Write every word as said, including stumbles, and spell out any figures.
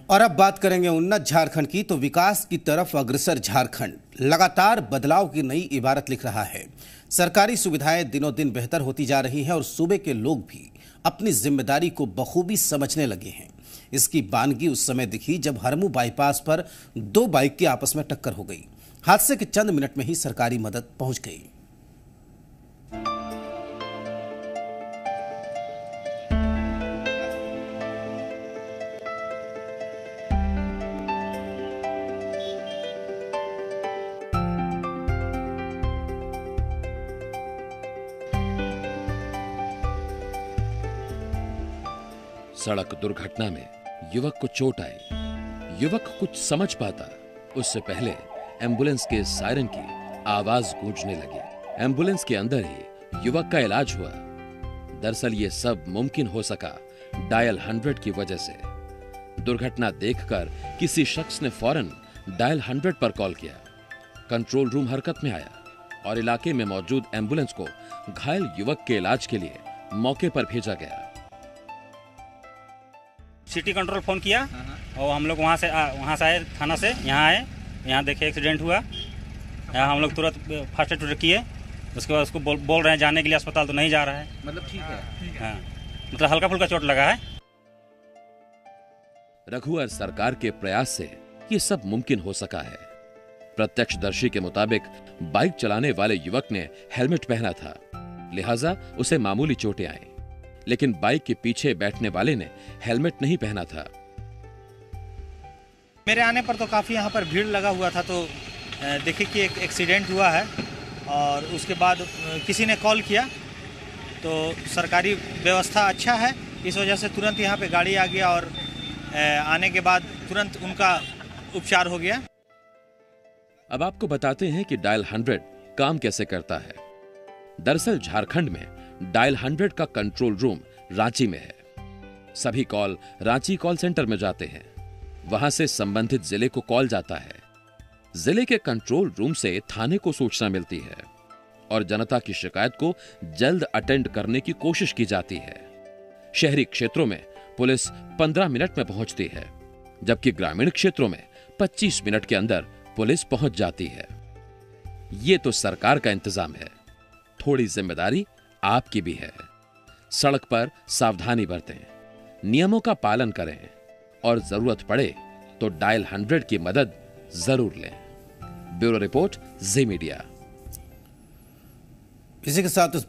और अब बात करेंगे उन्नत झारखंड की। तो विकास की तरफ अग्रसर झारखंड लगातार बदलाव की नई इबारत लिख रहा है। सरकारी सुविधाएं दिनों दिन बेहतर होती जा रही हैं और सूबे के लोग भी अपनी जिम्मेदारी को बखूबी समझने लगे हैं। इसकी बानगी उस समय दिखी जब हरमू बाईपास पर दो बाइक की आपस में टक्कर हो गई। हादसे के चंद मिनट में ही सरकारी मदद पहुंच गई। सड़क दुर्घटना में युवक को चोट आई। युवक कुछ समझ पाता उससे पहले एम्बुलेंस के सायरन की आवाज गूंजने लगी। एम्बुलेंस के अंदर ही युवक का इलाज हुआ। दरअसल ये सब मुमकिन हो सका डायल हंड्रेड की वजह से। दुर्घटना देखकर किसी शख्स ने फौरन डायल हंड्रेड पर कॉल किया। कंट्रोल रूम हरकत में आया और इलाके में मौजूद एम्बुलेंस को घायल युवक के इलाज के लिए मौके पर भेजा गया। सिटी कंट्रोल फोन किया और हम लोग वहाँ से वहाँ से आए, थाना से यहाँ आए। यहाँ देखे एक्सीडेंट हुआ। यहाँ हम लोग तुरंत फर्स्ट एड किए। उसके बाद उसको बोल, बोल रहे हैं जाने के लिए अस्पताल, तो नहीं जा रहा है। मतलब ठीक है, हाँ, मतलब हल्का फुल्का चोट लगा है। रघुवर सरकार के प्रयास से ये सब मुमकिन हो सका है। प्रत्यक्षदर्शी के मुताबिक बाइक चलाने वाले युवक ने हेलमेट पहना था, लिहाजा उसे मामूली चोटें आई। लेकिन बाइक के पीछे बैठने वाले ने हेलमेट नहीं पहना था। मेरे आने पर तो काफ़ी यहाँ पर भीड़ लगा हुआ था, तो देखिए कि एक एक्सीडेंट हुआ है और उसके बाद किसी ने कॉल किया, तो सरकारी व्यवस्था अच्छा है, इस वजह से तुरंत यहाँ पे गाड़ी आ गया और आने के बाद तुरंत उनका उपचार हो गया। अब आपको बताते हैं कि डायल हंड्रेड काम कैसे करता है। दरअसल झारखंड में डायल हंड्रेड का कंट्रोल रूम रांची में है। सभी कॉल रांची कॉल सेंटर में जाते हैं। वहां से संबंधित जिले को कॉल जाता है। जिले के कंट्रोल रूम से थाने को सूचना मिलती है और जनता की शिकायत को जल्द अटेंड करने की कोशिश की जाती है। शहरी क्षेत्रों में पुलिस पंद्रह मिनट में पहुंचती है, जबकि ग्रामीण क्षेत्रों में पच्चीस मिनट के अंदर पुलिस पहुंच जाती है। ये तो सरकार का इंतजाम है, थोड़ी जिम्मेदारी आपकी भी है। सड़क पर सावधानी बरतें, नियमों का पालन करें और जरूरत पड़े तो डायल हंड्रेड की मदद जरूर लें। Bureau report, Zee media. इसी के साथ